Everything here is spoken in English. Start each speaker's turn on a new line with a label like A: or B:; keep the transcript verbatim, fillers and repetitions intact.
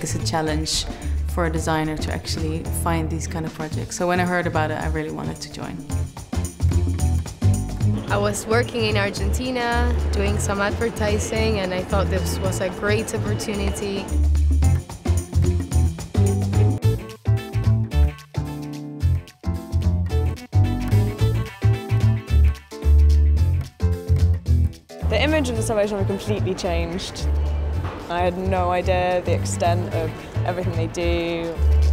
A: this a challenge for a designer to actually find these kind of projects. So when I heard about it, I really wanted to join.
B: I was working in Argentina, doing some advertising, and I thought this was a great opportunity.
C: The image of the Salvation Army completely changed. I had no idea the extent of everything they do.